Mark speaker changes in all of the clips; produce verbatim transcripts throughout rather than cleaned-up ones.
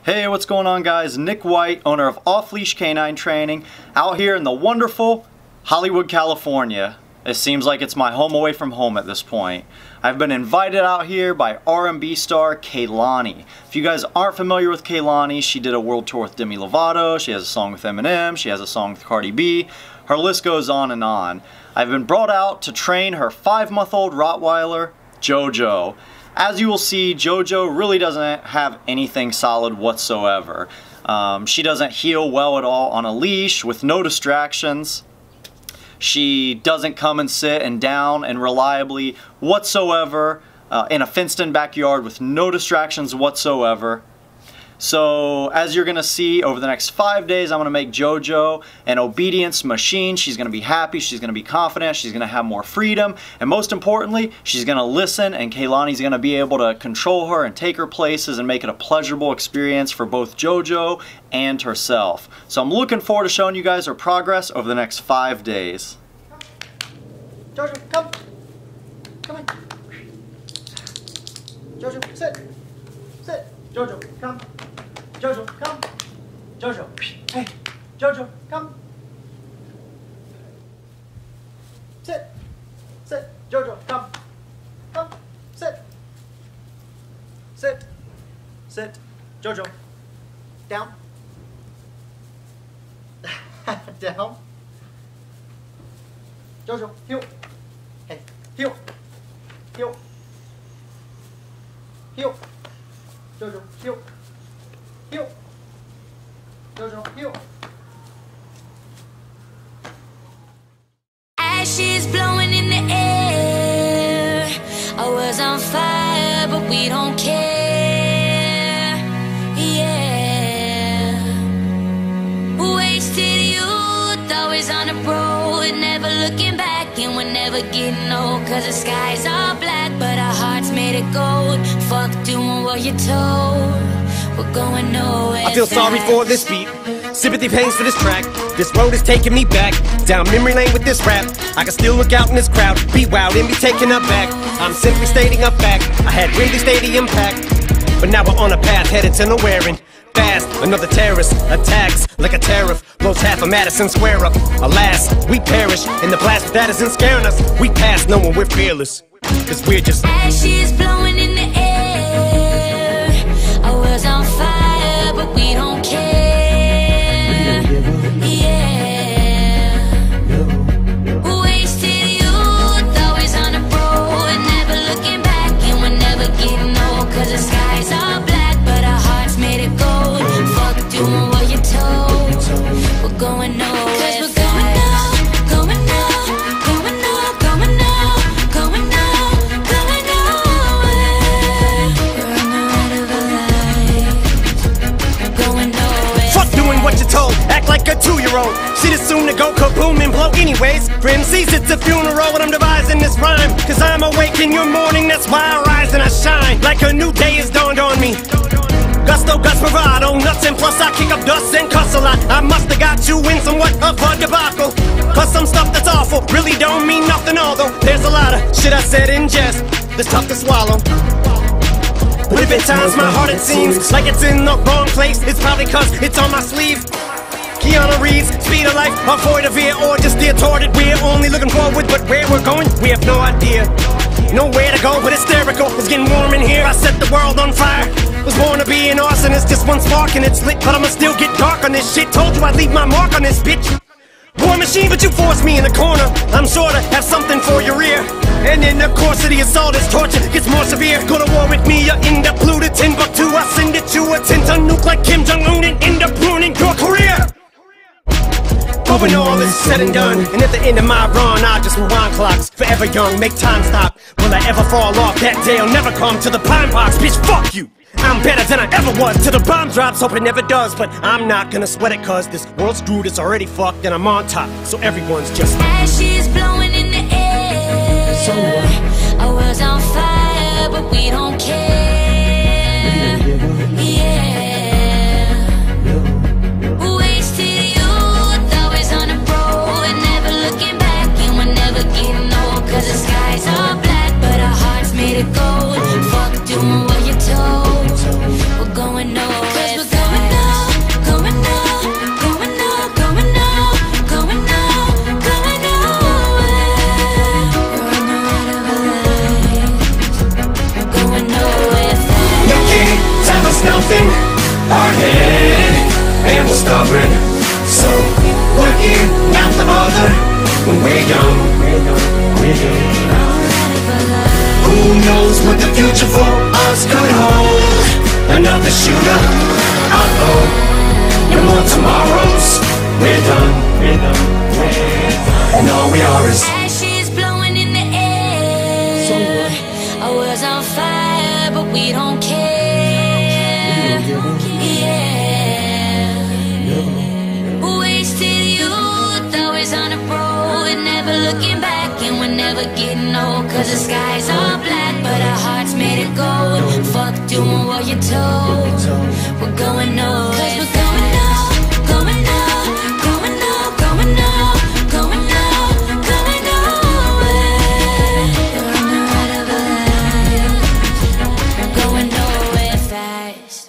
Speaker 1: Hey, what's going on, guys? Nick White, owner of Off Leash Canine Training, out here in the wonderful Hollywood, California. It seems like it's my home away from home at this point. I've been invited out here by R and B star Kehlani. If you guys aren't familiar with Kehlani, she did a world tour with Demi Lovato, she has a song with Eminem, she has a song with Cardi B. Her list goes on and on. I've been brought out to train her five-month-old Rottweiler, Jojo. As you will see, Jojo really doesn't have anything solid whatsoever. Um, she doesn't heel well at all on a leash with no distractions. She doesn't come and sit and down and reliably whatsoever uh, in a fenced-in backyard with no distractions whatsoever. So as you're gonna see over the next five days, I'm gonna make Jojo an obedience machine. She's gonna be happy, she's gonna be confident, she's gonna have more freedom, and most importantly, she's gonna listen, and Kehlani's gonna be able to control her and take her places and make it a pleasurable experience for both Jojo and herself. So I'm looking forward to showing you guys her progress over the next five days.
Speaker 2: Jojo, come. Come in. Jojo, sit. Sit. Jojo, come. Jojo, come. Jojo, hey. Jojo, come. Sit. Sit. Jojo, come. Come. Sit. Sit. Sit. Jojo. Down. Down. Jojo, heel. Hey, heel. Heel. Heel. Jojo, heel. Heel. Jojo, heel.
Speaker 3: Ashes blowing in the air. I was on fire, but we don't care. Yeah. Wasted youth, always on the road, never looking back, and we're never getting old. Cause the skies are black, but our hearts made it gold. Fuck doing what you're told. We're going nowhere.
Speaker 4: I feel sorry for this beat, sympathy pains for this track. This road is taking me back, down memory lane with this rap. I can still look out in this crowd, be wild and be taken aback. I'm simply stating a fact, I had Wembley Stadium packed, but now we're on a path headed to nowhere and fast. Another terrorist attacks like a tariff, blows half of Madison Square up. Alas, we perish in the blast that isn't scaring us. We pass knowing we're fearless, cause we're just
Speaker 3: ashes blowing in the air. I was on fire, but we don't care. Yeah. Wasted youth, always on the road, never looking back, and we're never getting old. Cause the skies are black, but our hearts made it gold. Fuck doing what you're told. We're going nowhere. Cause we're going now, going now, going now, going now, going now, going nowhere. We're on the ride of a life. We're going nowhere.
Speaker 4: fuck doing what you're told, act like a two-year-old. Shit is soon to go kaboom and blow anyways. For M Cs it's a funeral when I'm devising this rhyme. Cause I'm awake in your morning, that's why I rise and I shine. Like a new day has dawned on me. Gusto, guts, bravado, nuts, and plus I kick up dust and cuss a lot. I musta got you in somewhat of a debacle. Plus some stuff that's awful really don't mean nothing, although there's a lot of shit I said in jest that's tough to swallow. But if at times my heart it seems like it's in the wrong place, it's probably cause it's on my sleeve. Keanu Reeves, speed of life, avoid a veer or just steer toward it. We're only looking forward, but where we're going, we have no idea. Nowhere to go but hysterical, it's getting warm in here. I set the world on fire, was born to be an arsonist. Just one spark and it's lit, but I'ma still get dark on this shit. Told you I'd leave my mark on this bitch. War machine, but you forced me in the corner. I'm sure to have something for your ear. And in the course of the assault, this torture gets more severe. Go to war with me, you end up glued to Timbuktu. I send it to a ten-ton nuke like Kim Jong-un and end up ruining your career. But when all is said and done, and at the end of my run, I just rewind clocks. Forever young, make time stop. Will I ever fall off? That day I'll never come to the pine box. Bitch, fuck you! I'm better than I ever was till the bomb drops, hope it never does. But I'm not gonna sweat it cause this world's screwed, it's already fucked and I'm on top. So everyone's just
Speaker 3: ashes blowing in the air.
Speaker 4: So what?
Speaker 3: I was on fire, but we don't care. Yeah. Wasted youth, always on the road, never looking back, and we're never getting old. Cause the skies are black, but our hearts made it gold. Fuck doing what you're told. We're going nowhere.
Speaker 4: stealthing our head, and we're stubborn. So looking out the other when we're young, we're young. Who knows what the future for us could hold? Another shooter, uh-oh, no more tomorrows. We're done, we're done, we're done. And all we are is
Speaker 3: ashes blowing in the air. So what? Our world's on fire, but we don't care. We don't yeah. No. Wasted youth, always on the road, never looking back, and we're never getting old. Cause the skies are black, but our hearts made of gold. Fuck doing what you're told. We're going nowhere. Cause we're going up, going up, going up, going up, going up, going nowhere. We're on the ride of a life. We're going nowhere fast.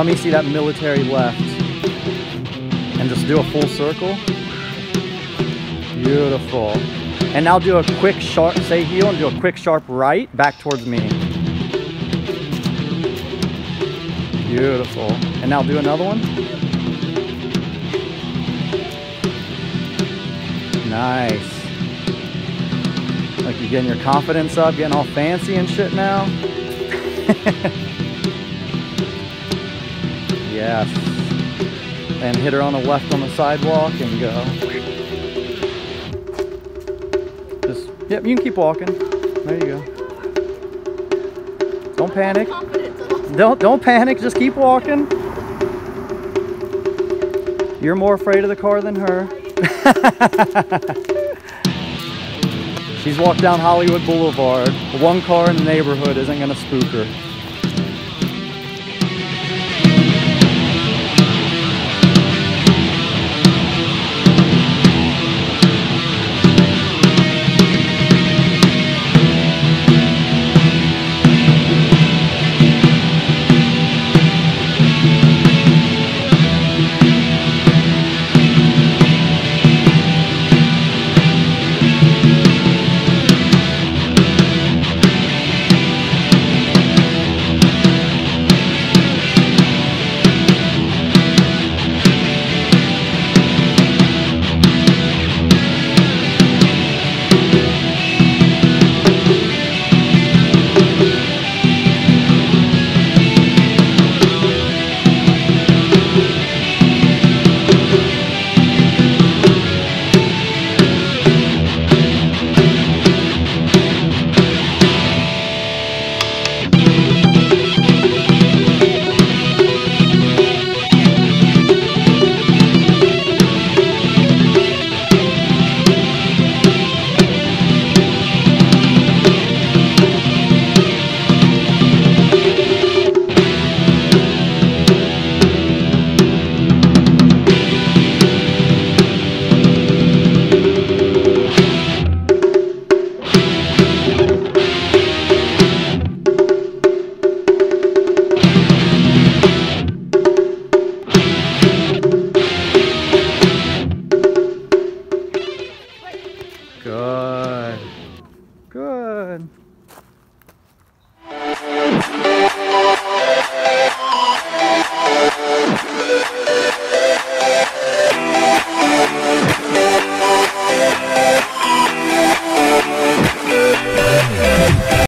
Speaker 1: let me see that military left. And just do a full circle. Beautiful. And now do a quick sharp, say heel, and do a quick sharp right back towards me. Beautiful. And now do another one. Nice. Like you're getting your confidence up, getting all fancy and shit now. Yes. And hit her on the left on the sidewalk and go. Just, yep, you can keep walking. There you go. Don't panic. Don't, don't panic, just keep walking. You're more afraid of the car than her. She's walked down Hollywood Boulevard. One car in the neighborhood isn't gonna spook her.